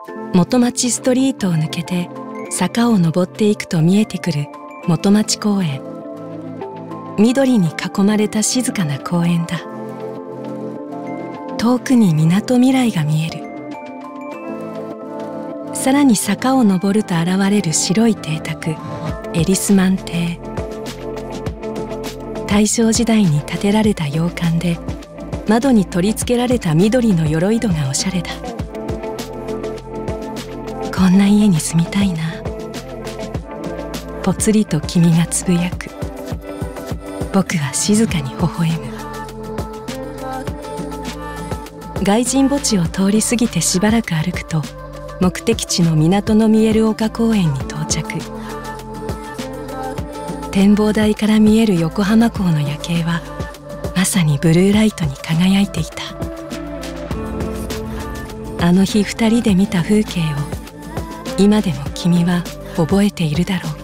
元町ストリートを抜けて坂を登っていくと見えてくる元町公園。緑に囲まれた静かな公園だ。遠くにみなとみらいが見える。さらに坂を登ると現れる白い邸宅、エリスマン邸。大正時代に建てられた洋館で、窓に取り付けられた緑の鎧戸がおしゃれだ。こんな家に住みたいな。ぽつりと君がつぶやく。僕は静かに微笑む。外人墓地を通り過ぎてしばらく歩くと、目的地の港の見える丘公園に到着。展望台から見える横浜港の夜景はまさにブルーライトに輝いていた。あの日2人で見た風景を今でも君は覚えているだろうか。